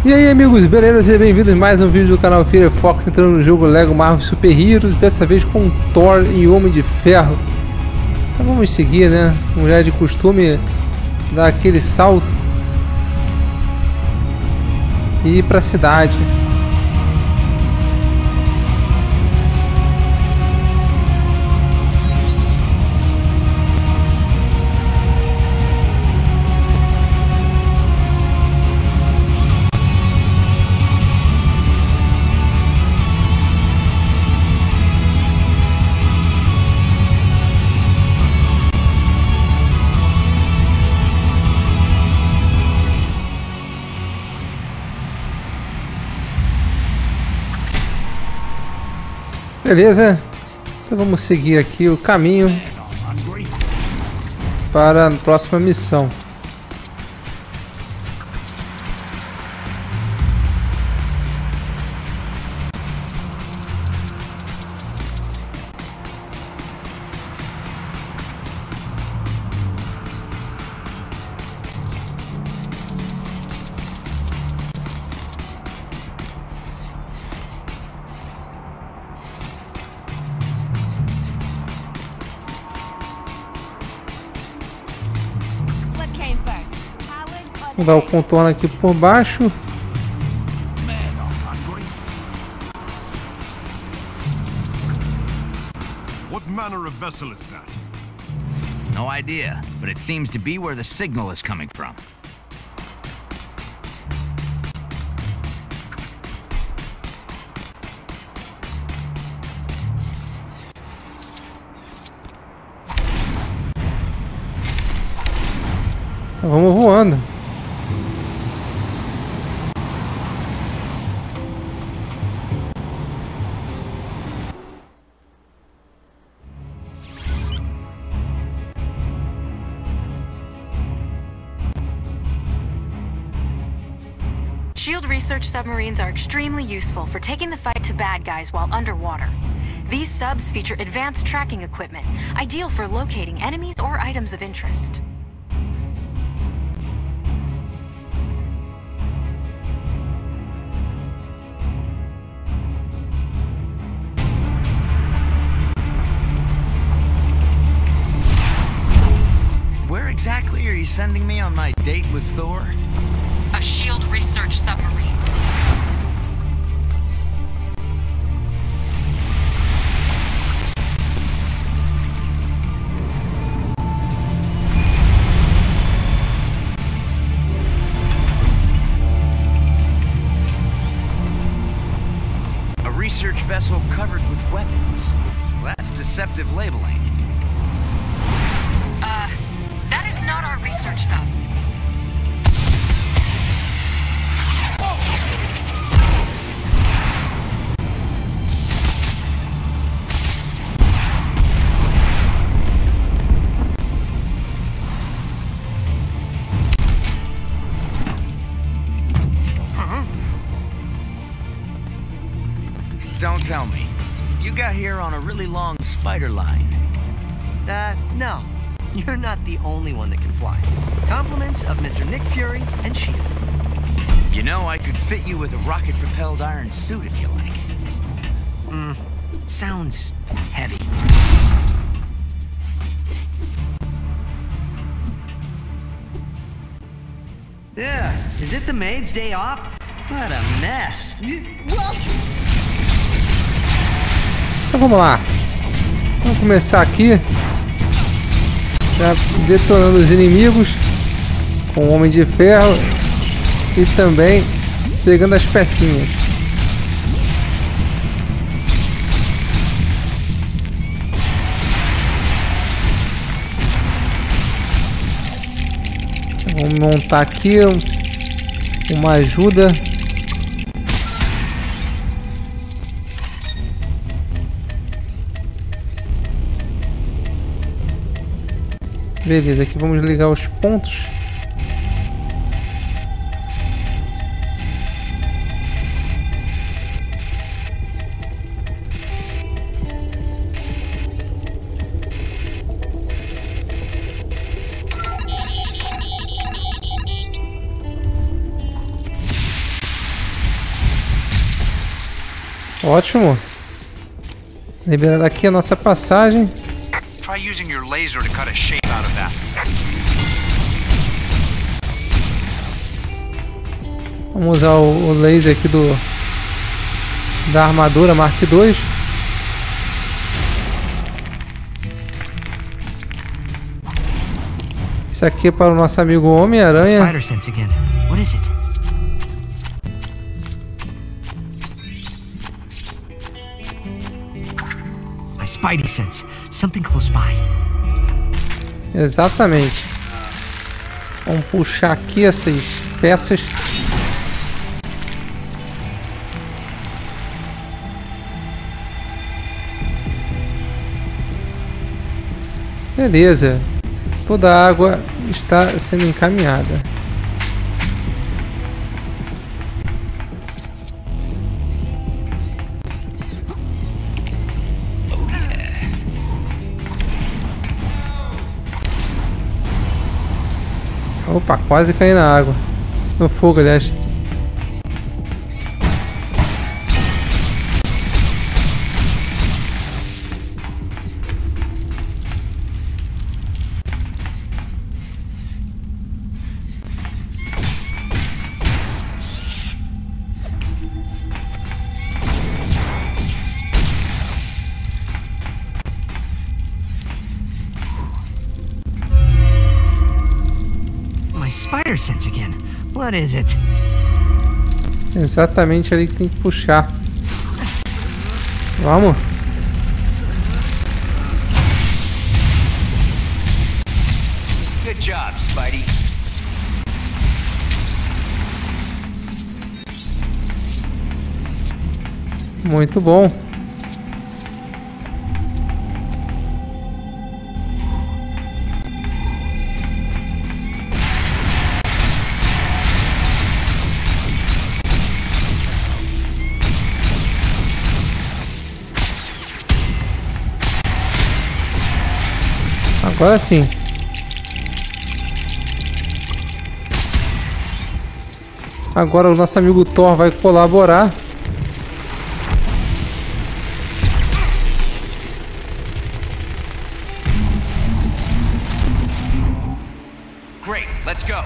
E aí amigos, beleza? Sejam bem-vindos a mais um vídeo do canal Firefox entrando no jogo Lego Marvel Super Heroes, dessa vez com Thor e Homem de Ferro. Então vamos seguir, né? Como já é de costume, dar aquele salto e ir pra cidade. Beleza, então vamos seguir aqui o caminho para a próxima missão. Vamos dar o contorno aqui por baixo. What manner of vessel is that? No idea, but it seems to be where the signal is coming from. Então vamos voando. Shield research submarines are extremely useful for taking the fight to bad guys while underwater. These subs feature advanced tracking equipment, ideal for locating enemies or items of interest. Where exactly are you sending me on my date with Thor? A Shield research submarine. A research vessel covered with weapons. Well, that's deceptive labeling. That is not our research sub. Don't tell me. You got here on a really long spider line. No. You're not the only one that can fly. Compliments of Mr. Nick Fury and S.H.I.E.L.D. You know, I could fit you with a rocket-propelled iron suit if you like. Sounds heavy. Yeah, is it the maid's day off? What a mess. Então vamos lá. Vamos começar aqui. Já detonando os inimigos com o Homem de Ferro e também pegando as pecinhas. Vamos montar aqui uma ajuda. Beleza, aqui vamos ligar os pontos. Ótimo. Liberar aqui a nossa passagem. Try using your laser to cut a shape out of that. Vamos usar o laser aqui da armadura Mark II. Isso aqui é para o nosso amigo Homem-Aranha. Spider sense again. What is it? My Spidey sense. Something close by. Exatamente. Vamos puxar aqui essas peças. Beleza. Toda a água está sendo encaminhada. Opa, quase caí na água. No fogo, aliás. Spider sense again. What is it? Exatamente ali que tem que puxar. Vamos. Good job, Spidey. Muito bom. Agora sim. Agora o nosso amigo Thor vai colaborar. Great, let's go.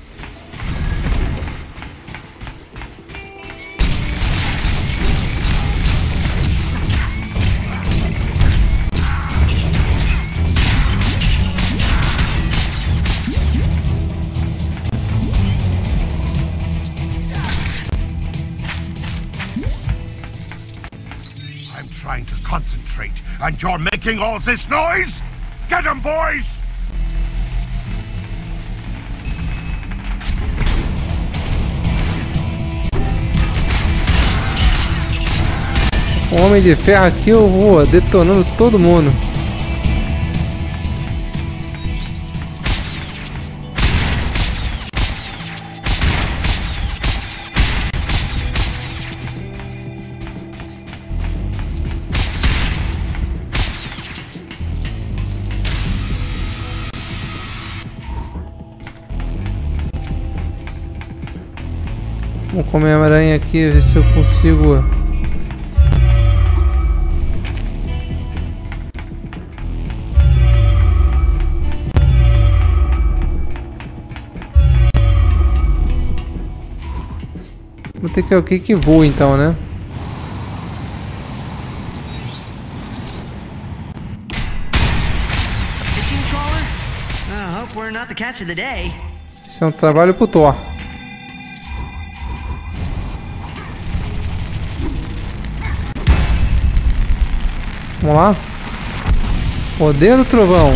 Trying to concentrate, and you're making all this noise? Get 'em, boys! O Homem de Ferro aqui, eu vou detonando todo mundo. Vamos comer a aranha aqui, ver se eu consigo. Vou ter que o que voa então, né? Isso é um trabalho pro Thor. Vamos lá. Poder do trovão.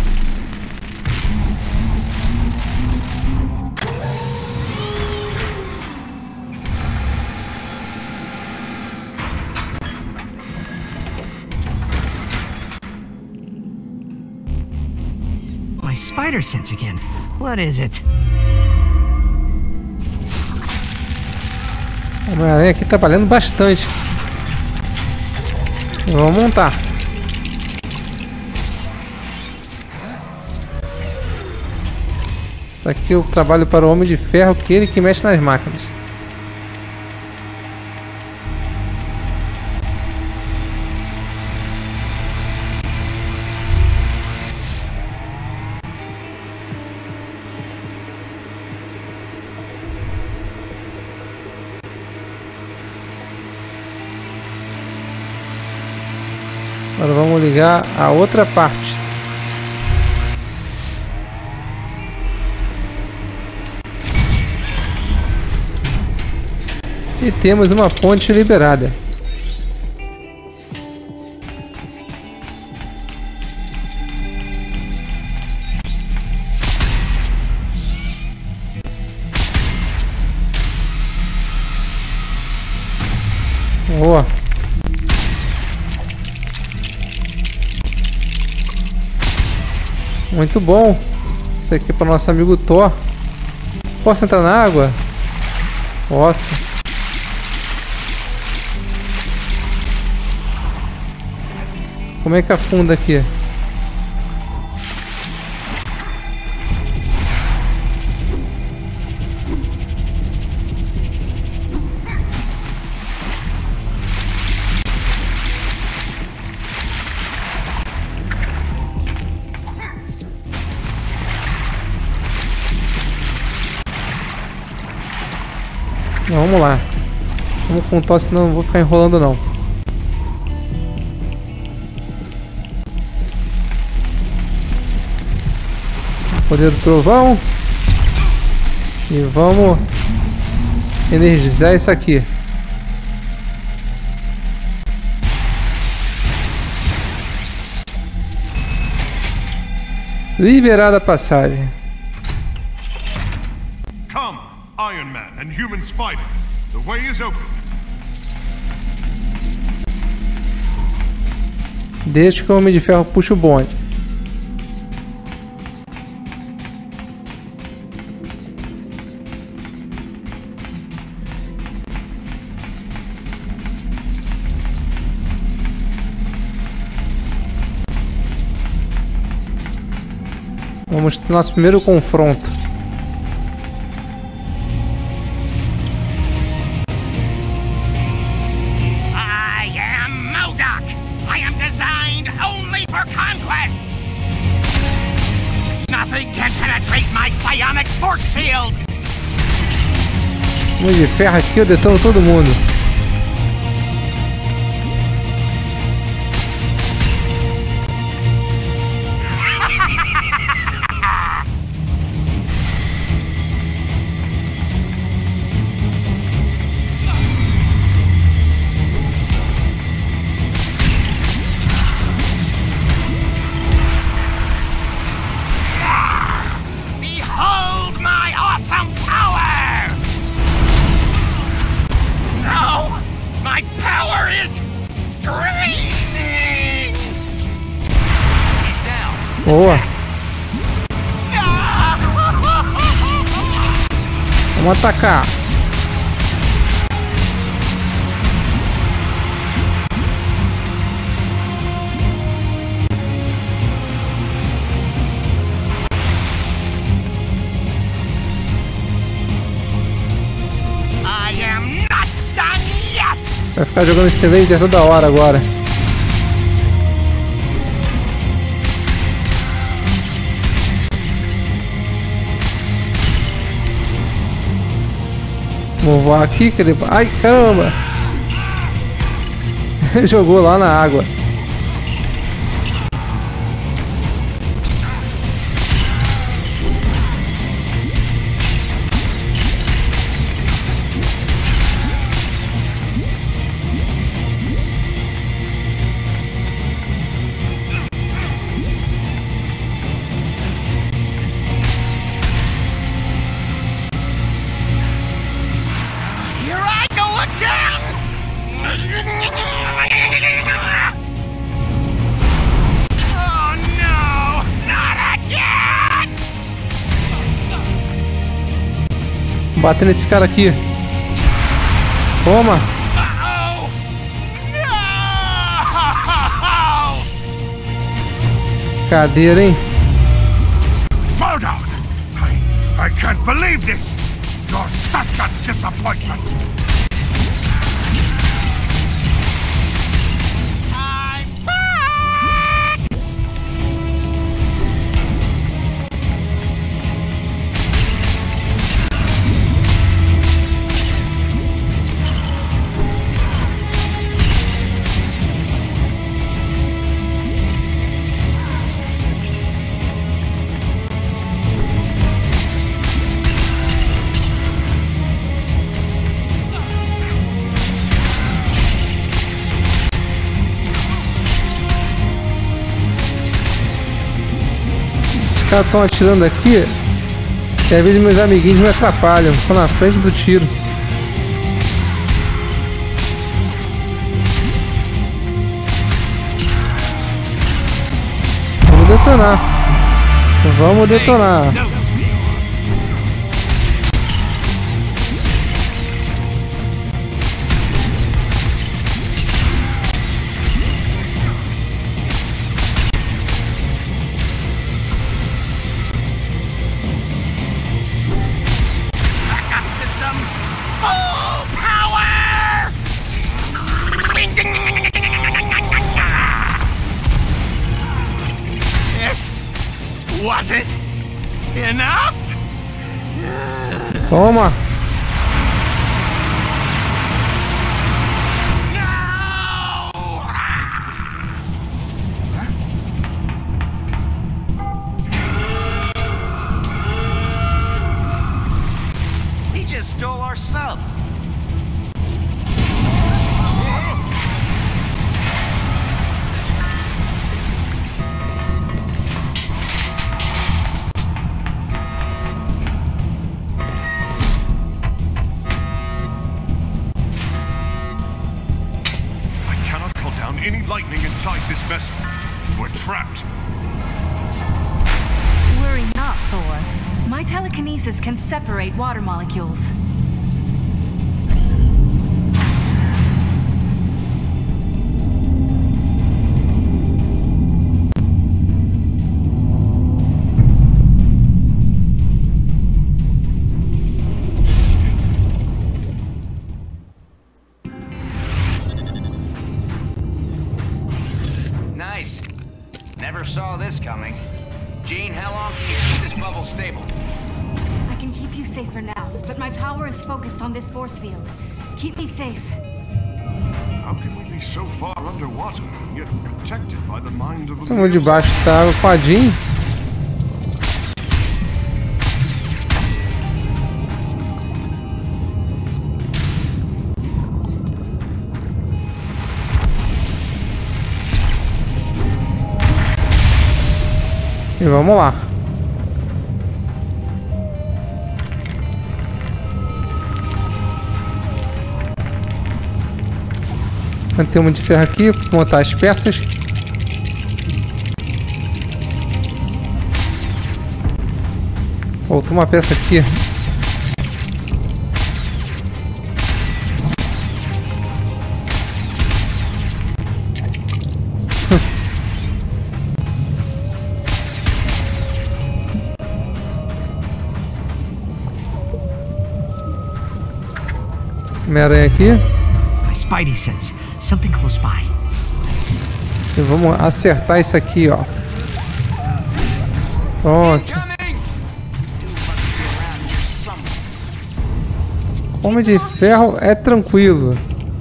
My spider sense again. What is it? O Homem-Aranha aqui trabalhando bastante. Vamos montar. Isso aqui eu trabalho para o Homem de Ferro, que ele que mexe nas máquinas. Vamos ligar a outra parte. E temos uma ponte liberada. Boa. Muito bom. Isso aqui é para o nosso amigo Thor. Posso entrar na água? Posso. Como é que afunda aqui? Vamos lá. Vamos com o Thor, senão não vou ficar enrolando não. Poder do trovão. E vamos energizar isso aqui. Liberada a passagem. Come, Iron Man and Human Spider. The way is open. Deixa que o Homem de Ferro puxa o bonde. Vamos ter nosso primeiro confronto. I am MODOK. I am designed only for conquest. Nothing can penetrate my psionic force field. Homem de Ferro aqui, eu detono todo mundo. Behold my awesome power! No! My power is draining! He's down. Boa. Vamos atacar. I am not done yet! Vai ficar jogando esse laser toda hora agora. Vou voar aqui que ele... Ai, caramba! Jogou lá na água. Here I go again! Oh no! Not again! Bate nesse cara aqui. Toma! Uh-oh! No! Cadeira, hein? MODOK! I can't believe this! You're such a disappointment! I'm back! caras estão atirando aqui. E às vezes meus amiguinhos me atrapalham. Estão na frente do tiro. Vamos detonar. Vamos detonar. Was it enough? Toma. He just stole our sub. Any lightning inside this vessel. We're trapped. Worry not, Thor. My telekinesis can separate water molecules. Never saw this coming. Jean, how long can you keep this bubble stable? I can keep you safe for now, but my power is focused on this force field. Keep me safe. How can we be so far underwater, yet protected by the mind of a... Vamos debaixo da água com a Jean. E vamos lá. Tem um de ferro aqui, vou montar as peças. Faltou uma peça aqui. Homem-Aranha aqui. My Spidey sense something close by. E vamos acertar isso aqui, ó. Pronto. Homem de Ferro é tranquilo.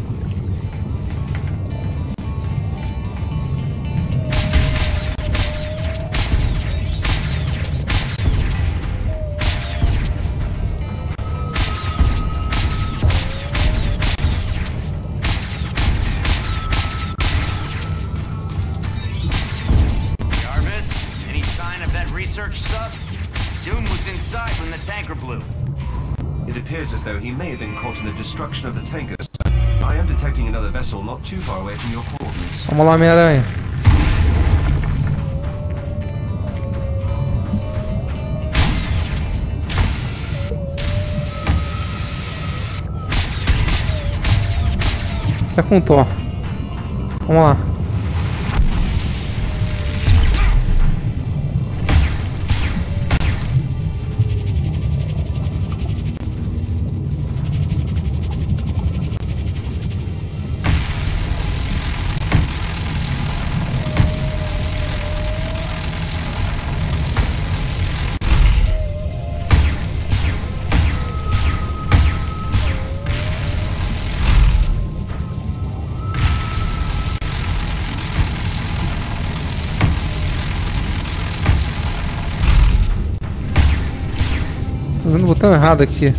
Research sub? Doom was inside when the tanker blew. It appears as though he may have been caught in the destruction of the tanker, sir. I am detecting another vessel not too far away from your coordinates. Vamos lá, Homem-Aranha. Isso é com Thor. Vamos lá. Tô vendo o botão errado aqui.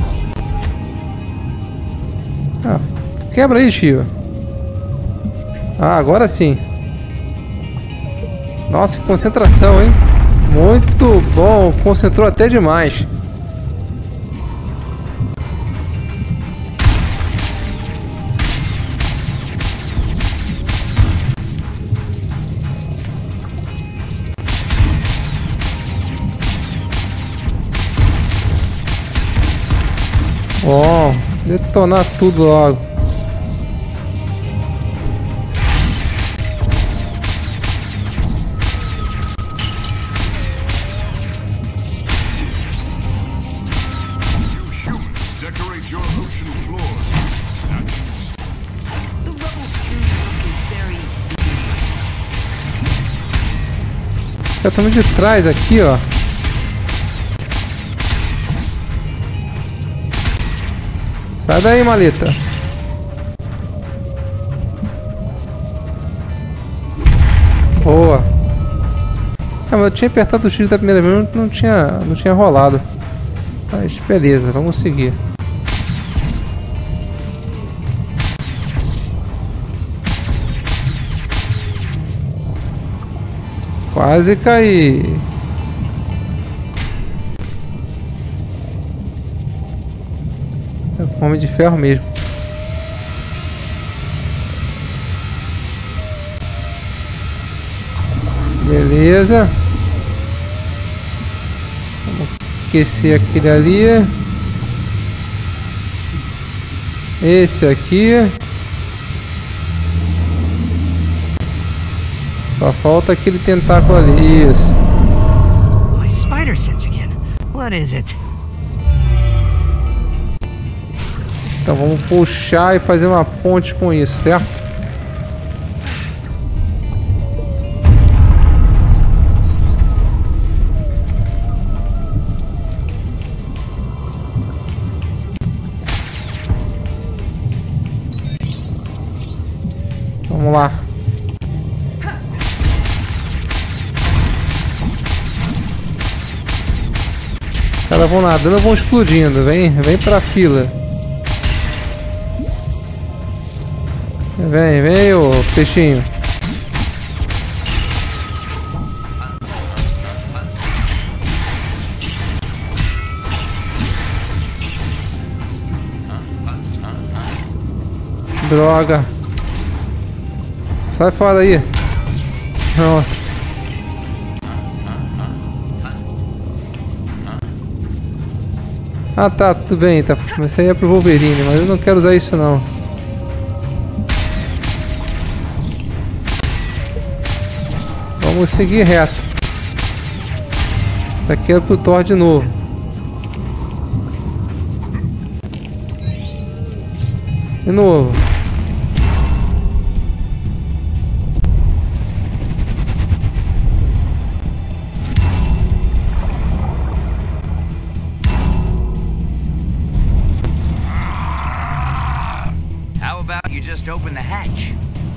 Ah, quebra aí, Shio. Ah, agora sim. Nossa, que concentração, hein? Muito bom. Concentrou até demais. Bom, detonar tudo logo. Já estamos de trás aqui, ó. Sai daí, maleta. Boa. Mas eu tinha apertado o X da primeira vez, não tinha rolado. Mas beleza, vamos seguir. Quase caí. É Homem de Ferro mesmo. Beleza. Vamos aquecer aquele ali. Esse aqui. Só falta aquele tentáculo ali. Isso. My spider sense again. What is it? Então vamos puxar e fazer uma ponte com isso, certo? Vamos lá. Os caras vão nadando, vão explodindo. Vem pra fila. Vem, ô peixinho. Droga. Sai fora aí. Não. Ah, tá, tudo bem, tá. Isso aí é pro Wolverine, mas eu não quero usar isso não. Vamos seguir reto. Isso aqui é pro Thor de novo. De novo. How about you just open the hatch?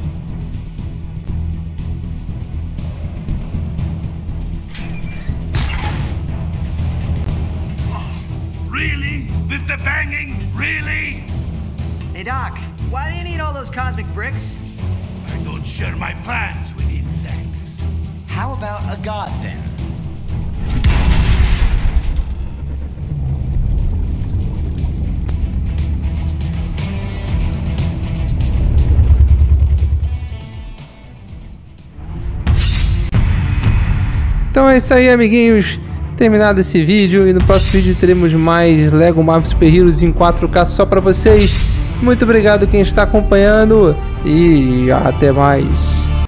Really? With the banging? Really? Hey, Doc, why do you need all those cosmic bricks? I don't share my plans with insects. How about a god then? Então é isso aí, amiguinhos. Terminado esse vídeo, e no próximo vídeo teremos mais Lego Marvel Super Heroes em 4K só para vocês. Muito obrigado quem está acompanhando e até mais.